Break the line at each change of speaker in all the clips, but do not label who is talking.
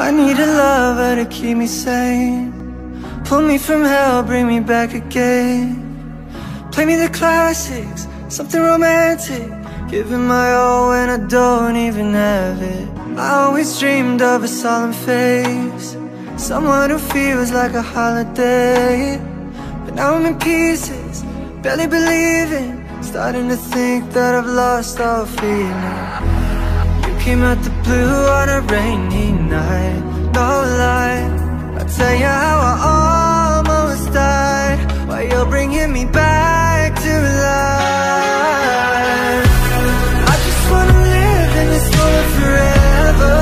I need a lover to keep me sane, pull me from hell, bring me back again. Play me the classics, something romantic, giving my all when I don't even have it. I always dreamed of a solemn face, someone who feels like a holiday. But now I'm in pieces, barely believing, starting to think that I've lost all feeling. You came out the blue on a rainy night, no lie, I'll tell you how I almost died, while you're bringing me back to life. I just wanna live in this moment forever,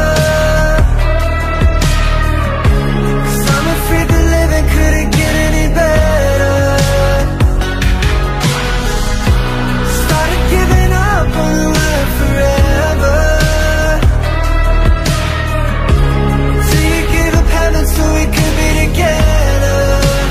'cause I'm afraid the living couldn't get any better. Started giving up on the word forever, till you gave up heaven so we could be together.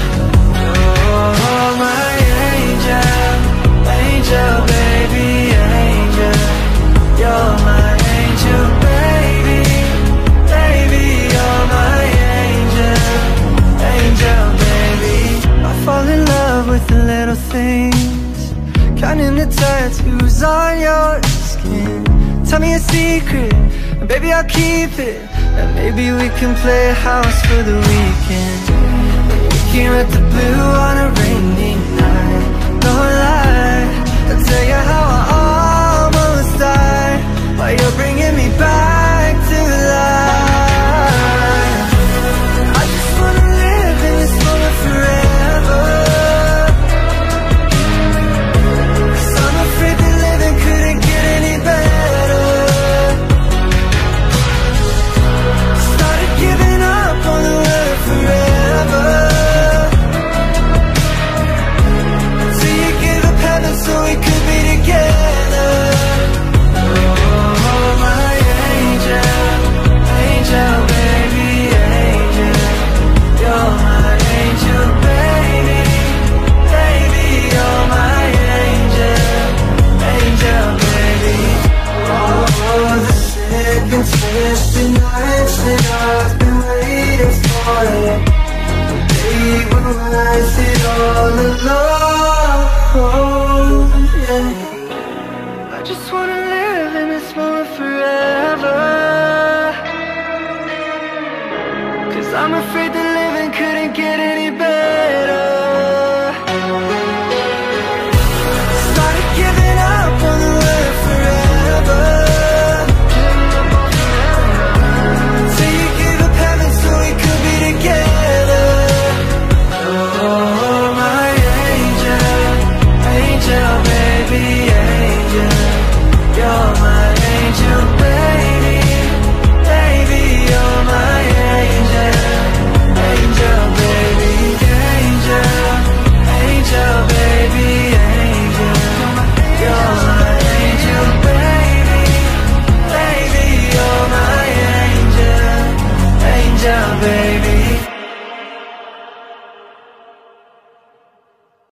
Oh, my angel, angel, baby, angel. You're my angel, baby, baby. You're my angel, angel, baby. I fall in love with the little things, counting the tattoos on your skin. Tell me a secret, and baby I'll keep it, and maybe we can play house for the weekend. We came at the blue on a rainy night, no lie, I'll tell you how I